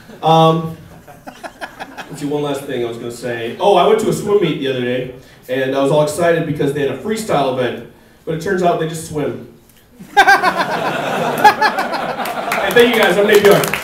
Let's see, one last thing I was going to say. Oh, I went to a swim meet the other day, and I was all excited because they had a freestyle event, but it turns out they just swim. Hey, thank you guys. I'm Bjork.